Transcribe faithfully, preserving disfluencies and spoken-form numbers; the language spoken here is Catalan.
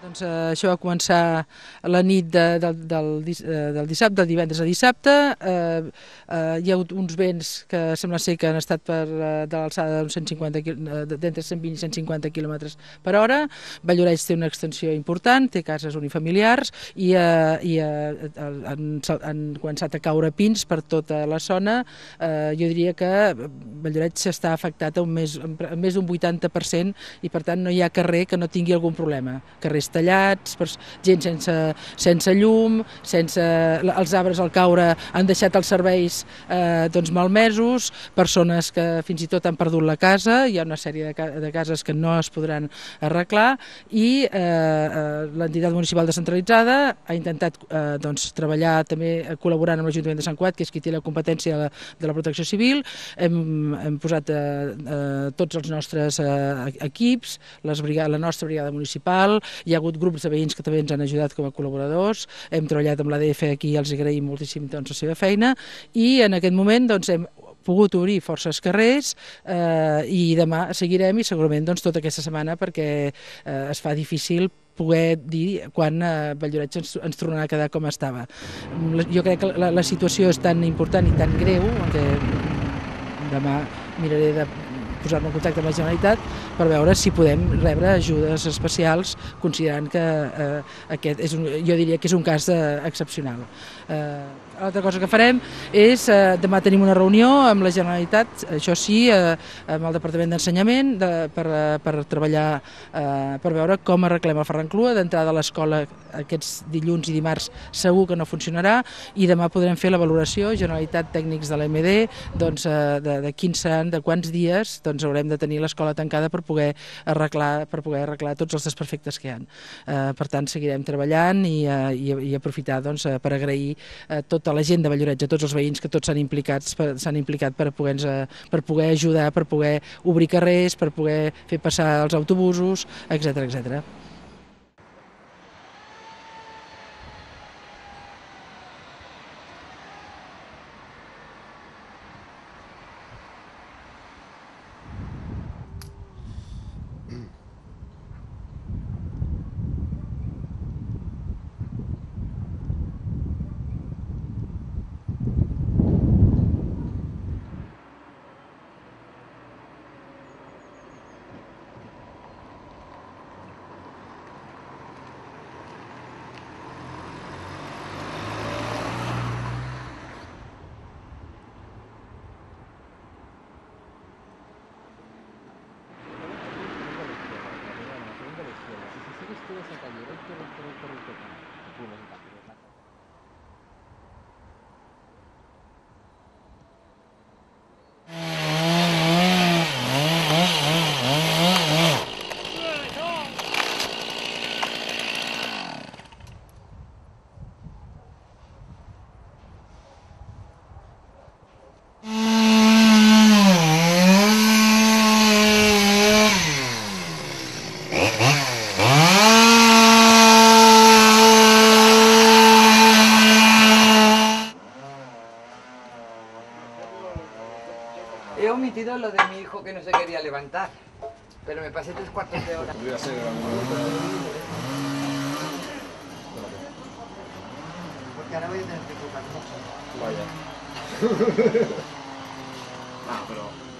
Doncs eh, això va començar la nit de, del, del, dis- eh, del dissabte, del divendres a dissabte. Eh, eh, hi ha hagut uns vents que sembla ser que han estat per, eh, de l'alçada d'uns cent cinquanta, quil- eh, d'entre cent vint i cent cinquanta quilòmetres per hora. Valloreig té una extensió important, té cases unifamiliars i, eh, i eh, han, han començat a caure pins per tota la zona. Eh, jo diria que Valloreig està afectat a un més, a més d'un vuitanta per cent i per tant no hi ha carrer que no tingui algun problema. Carrers tallats, gent sense, sense llum, sense, els arbres al caure han deixat els serveis eh, doncs malmesos, persones que fins i tot han perdut la casa, hi ha una sèrie de, de cases que no es podran arreglar i eh, eh, l'entitat municipal descentralitzada ha intentat eh, doncs, treballar també col·laborant amb l'Ajuntament de Sant Cugat, que és qui té la competència de la, de la protecció civil. Hem, hem posat eh, eh, tots els nostres eh, equips, les brigades, la nostra brigada municipal, hi ha hagut grups de veïns que també ens han ajudat com a col·laboradors, hem treballat amb l'A D F aquí i els agraïm moltíssim doncs, la seva feina i en aquest moment doncs, hem pogut obrir forces carrers eh, i demà seguirem i segurament doncs, tota aquesta setmana perquè eh, es fa difícil poder dir quan eh, Valloreig ens, ens tornarà a quedar com estava. Jo crec que la, la situació és tan important i tan greu que demà miraré de posar-me en contacte amb la Generalitat per veure si podem rebre ajudes especials considerant que eh, aquest és un, jo diria que és un cas eh, excepcional. Eh, L'altra cosa que farem és, eh, demà tenim una reunió amb la Generalitat, això sí, eh, amb el Departament d'Ensenyament de, per, per treballar, eh, per veure com arreglem el Ferran Clua. D'entrada a l'escola aquests dilluns i dimarts segur que no funcionarà i demà podrem fer la valoració, Generalitat, tècnics de l'A M D, doncs, eh, de, de quins seran, de quants dies doncs, haurem de tenir l'escola tancada per poder arreglar, per poder arreglar tots els desperfectes que hi ha. Eh, per tant, seguirem treballant i, eh, i, i aprofitar doncs, per agrair a tota la gent de Valloreig, a tots els veïns que tots s'han implicat, s'han implicat per poder, per poder ajudar, per poder obrir carrers, per poder fer passar els autobusos, etcètera, etcètera. He omitido lo de mi hijo que no se quería levantar, pero me pasé tres cuartos de hora. Podría ser Porque ahora voy a tener que tocar mucho. Vaya. No, pero